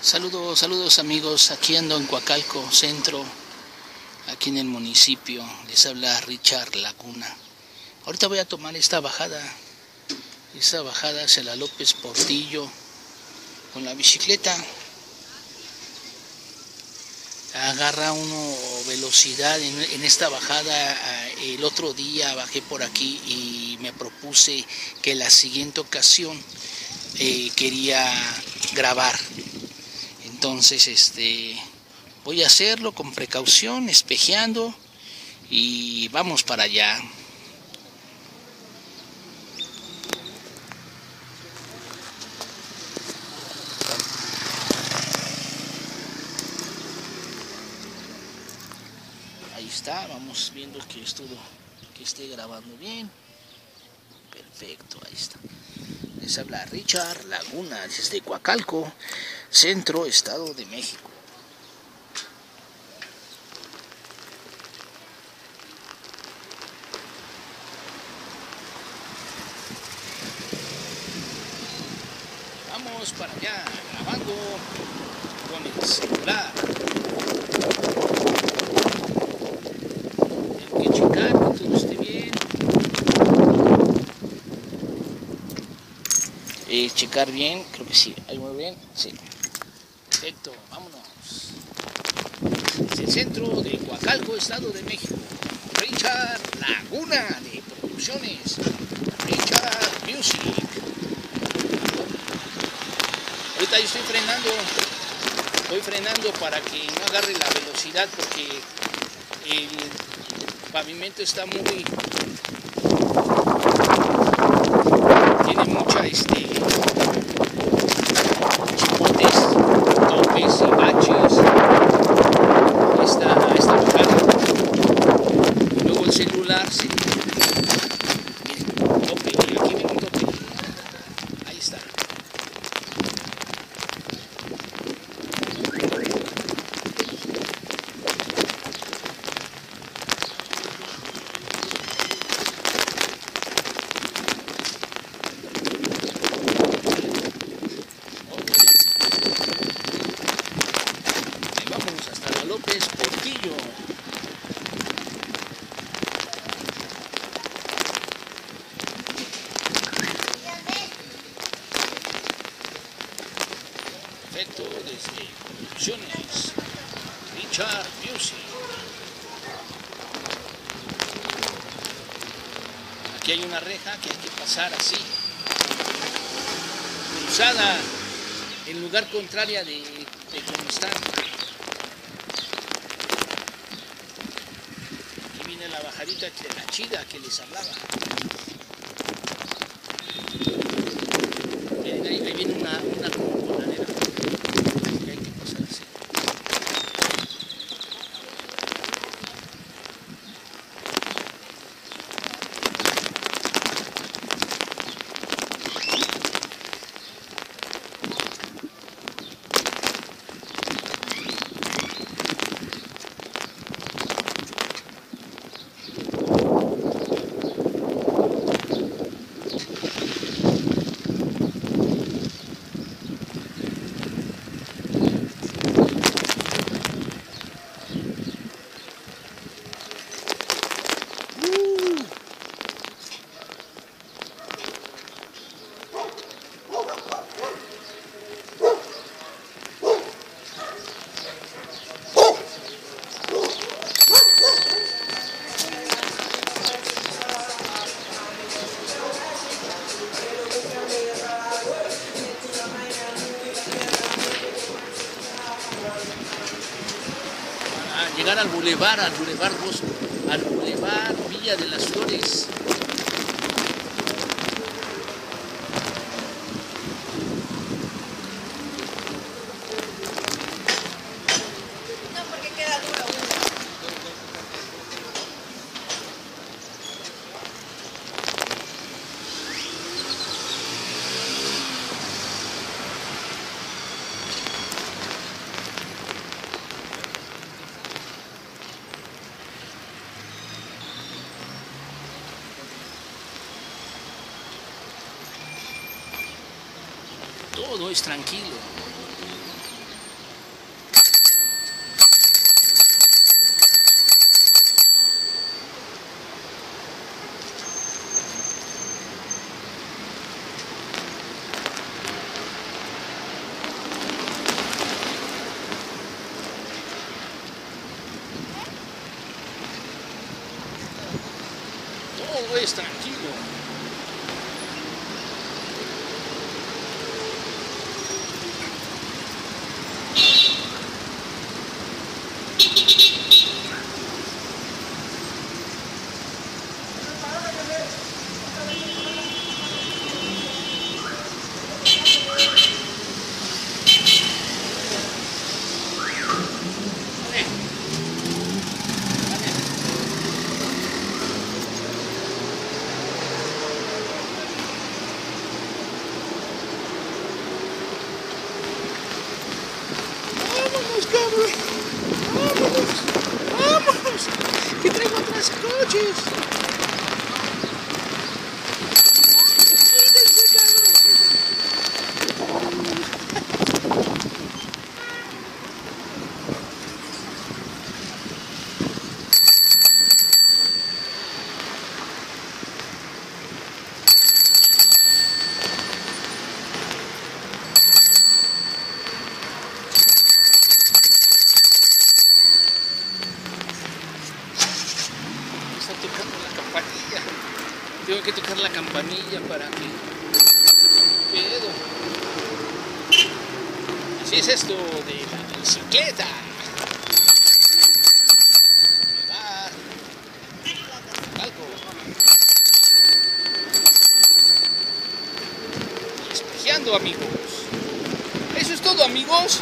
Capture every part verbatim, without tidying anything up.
Saludos, saludos amigos, aquí ando en Coacalco, centro, aquí en el municipio. Les habla Richard Laguna. Ahorita voy a tomar esta bajada, esta bajada hacia la López Portillo con la bicicleta. Agarra uno velocidad en, en esta bajada. El otro día bajé por aquí y me propuse que la siguiente ocasión eh, quería grabar. Entonces este voy a hacerlo con precaución, espejeando, y vamos para allá. Ahí está, vamos viendo que esto, que esté grabando bien. Perfecto, ahí está. Les habla Richard Laguna desde Coacalco, centro, Estado de México. Vamos para allá, grabando con el celular. Tengo que checar que todo esté bien. Eh, checar bien, creo que sí, ahí muy bien, sí. Perfecto, vámonos. Desde el centro de Coacalco, Estado de México, Richard Laguna de Producciones, Richard Music. Ahorita yo estoy frenando, estoy frenando para que no agarre la velocidad porque el pavimento está muy, tiene mucha este chipotes, topes y baches. Esta, esta bajada. Y luego el celular se, el tope, y aquí viene un tope. Ahí está. López Portillo. Perfecto, desde Producciones Richard Music. Aquí hay una reja que hay que pasar así, cruzada en lugar contraria de, de como está. La bajadita de la chida que les hablaba. Miren, ahí, ahí viene una, una coladera que hay que pasar así. Llegar al bulevar, al bulevar Bosco, al bulevar Villa de las Flores. No, porque queda duro. Todo es tranquilo. todo es tranquilo. ¡Vámonos, cabrón! ¡Vámonos! ¡Vámonos! ¡Que traigo atrás coches! ¡Quítense, cabrón! Está tocando la campanilla. Tengo que tocar la campanilla para que sepa un pedo. Así es esto de la bicicleta. Va. Algo. Espejeando, amigos. Eso es todo, amigos.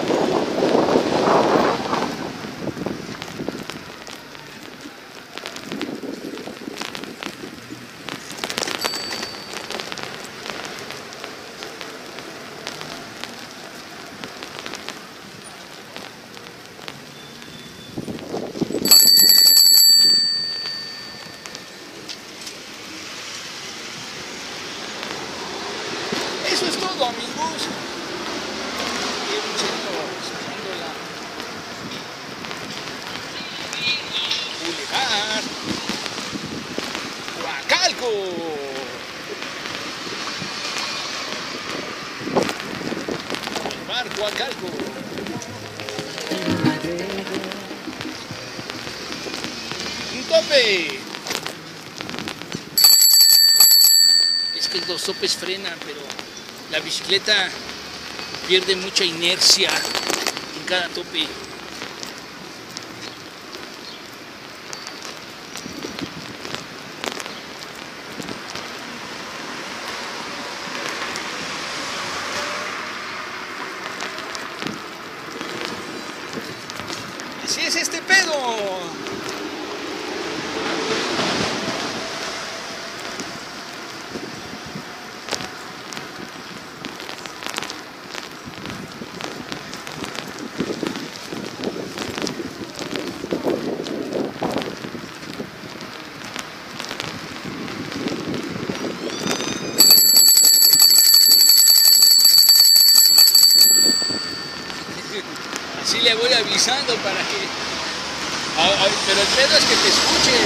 Eso es todo, amigos. Y un señor esperando la Boulevard Coacalco. Boulevard Coacalco. Un tope. Es que los topes frenan, pero la bicicleta pierde mucha inercia en cada tope. Así es este pedo. Así le voy avisando para que... A, a, pero el pedo es que te escuche.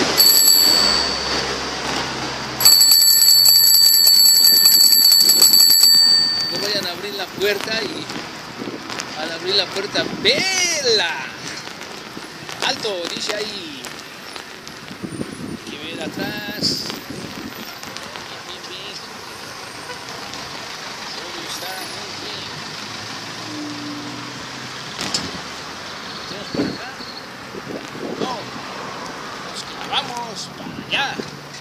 No vayan a abrir la puerta y al abrir la puerta, ¡vela! ¡Alto! Dice ahí. Hay que ver atrás. Bien, bien, bien. Todo está muy bien. ¿Tenemos para acá? No. Nos clavamos para allá.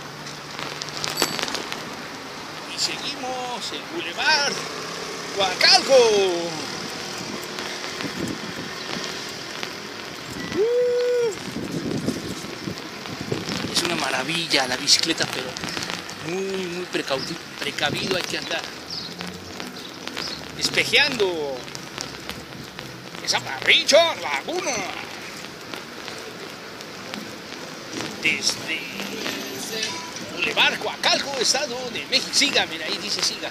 Y seguimos el Boulevard Coacalco. Es una maravilla la bicicleta, pero muy, muy precavido, precavido hay que andar. Espejeando. Esa barricha, Laguna. Desde Boulevard Coacalco, Estado de México. Siga, mira, ahí dice siga.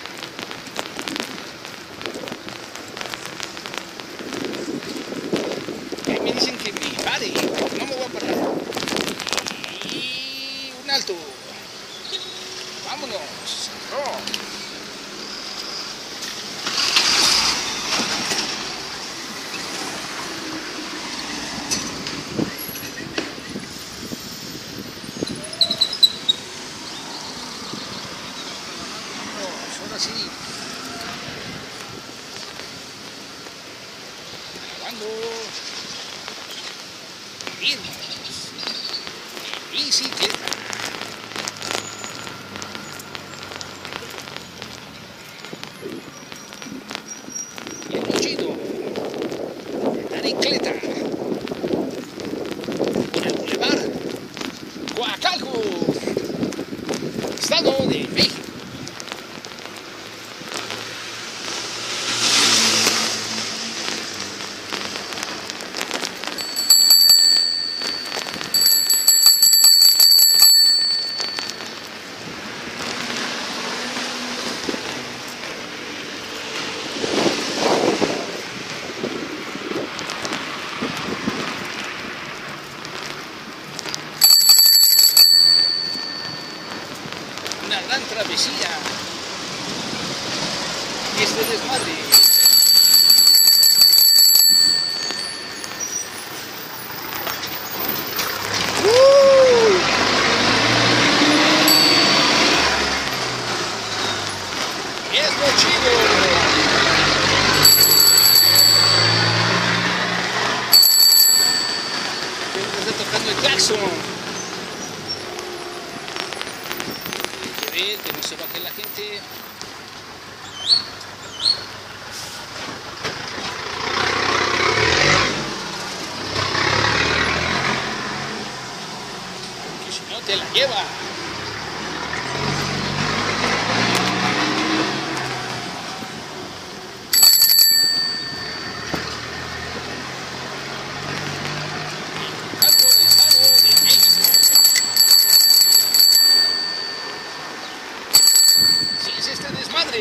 Y ahí me dicen que me pare, no me voy a parar. Y un alto. Vámonos. Oh. manejando. Irnos en bicicleta. Y el chido de la bicicleta por el bulevar Coacalco, Estado de México. Una gran travesía y este desmadre. ¡Uh! Es lo chido. Está tocando el claxon. Que no se baje la gente. Que si no te la lleva. Algo de Estado de México. Sí, es este desmadre.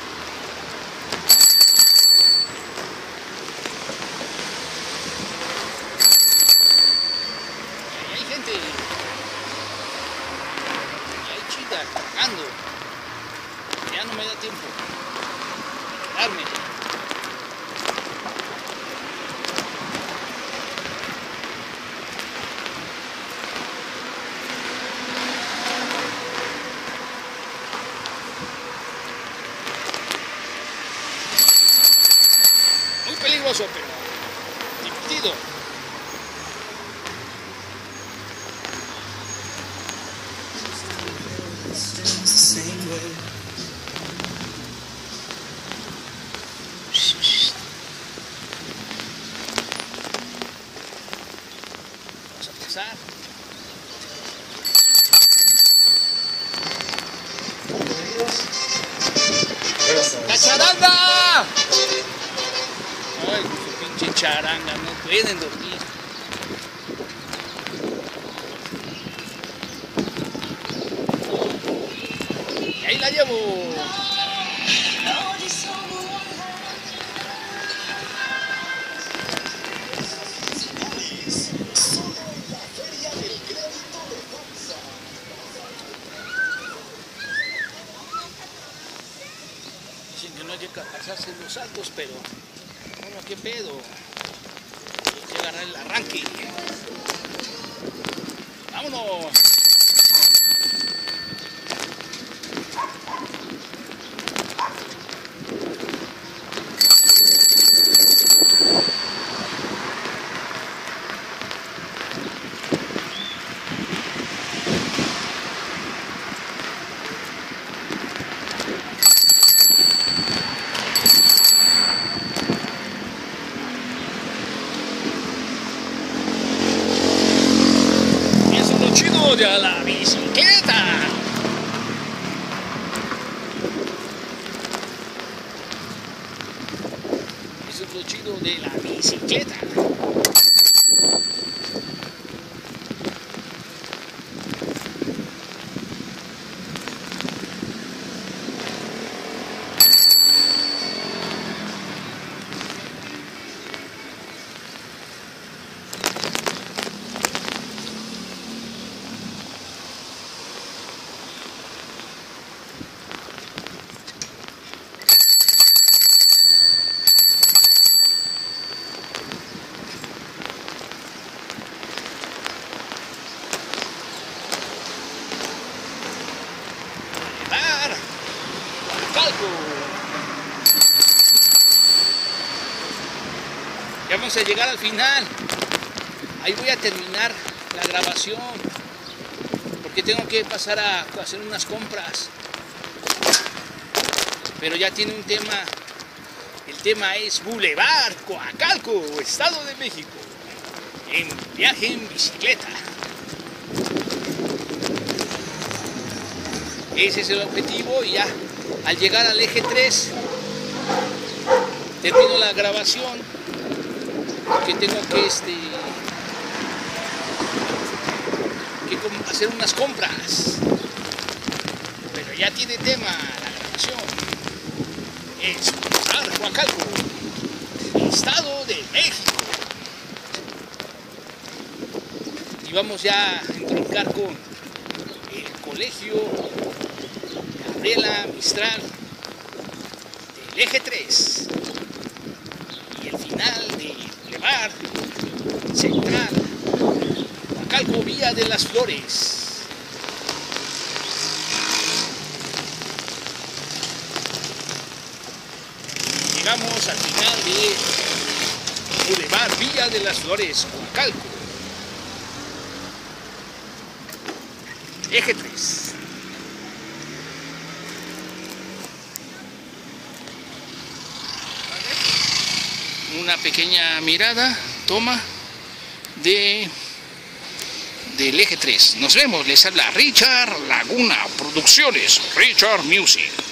Ahí hay gente. Y hay chicas cargando. Ya no me da tiempo de quedarme. Muy peligroso, pero divertido. Vamos a pasar. ¡La charanga! Ay, con su pinche charanga, no pueden dormir. Y ahí la llevo. Dicen que no hay que pasarse los saltos, pero bueno, qué pedo. Hay que agarrar el arranque. ¡Vámonos! De la bicicleta. Eso es lo chido de la bicicleta. vamos a llegar al final. Ahí voy a terminar la grabación, porque tengo que pasar a hacer unas compras. Pero ya tiene un tema. El tema es Boulevard Coacalco, Estado de México, en viaje en bicicleta. Ese es el objetivo, y ya al llegar al eje tres termino la grabación, porque tengo que este que hacer unas compras. Pero ya tiene tema la grabación. Es Boulevard Coacalco, Estado de México. Y vamos ya a entroncar con el colegio Gabriela Mistral del eje tres y el final de Boulevard Central Coacalco, Vía de las Flores. Llegamos al final de Boulevard Villa de las Flores, Coacalco, eje tres. Una pequeña mirada, toma de del eje tres. Nos vemos, les habla Richard Laguna Producciones, Richard Music.